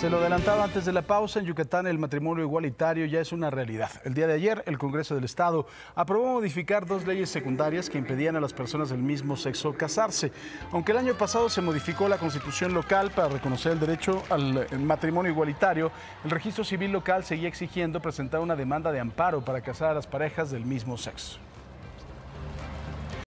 Se lo adelantaba antes de la pausa, en Yucatán el matrimonio igualitario ya es una realidad. El día de ayer, el Congreso del Estado aprobó modificar dos leyes secundarias que impedían a las personas del mismo sexo casarse. Aunque el año pasado se modificó la Constitución local para reconocer el derecho al matrimonio igualitario, el registro civil local seguía exigiendo presentar una demanda de amparo para casar a las parejas del mismo sexo.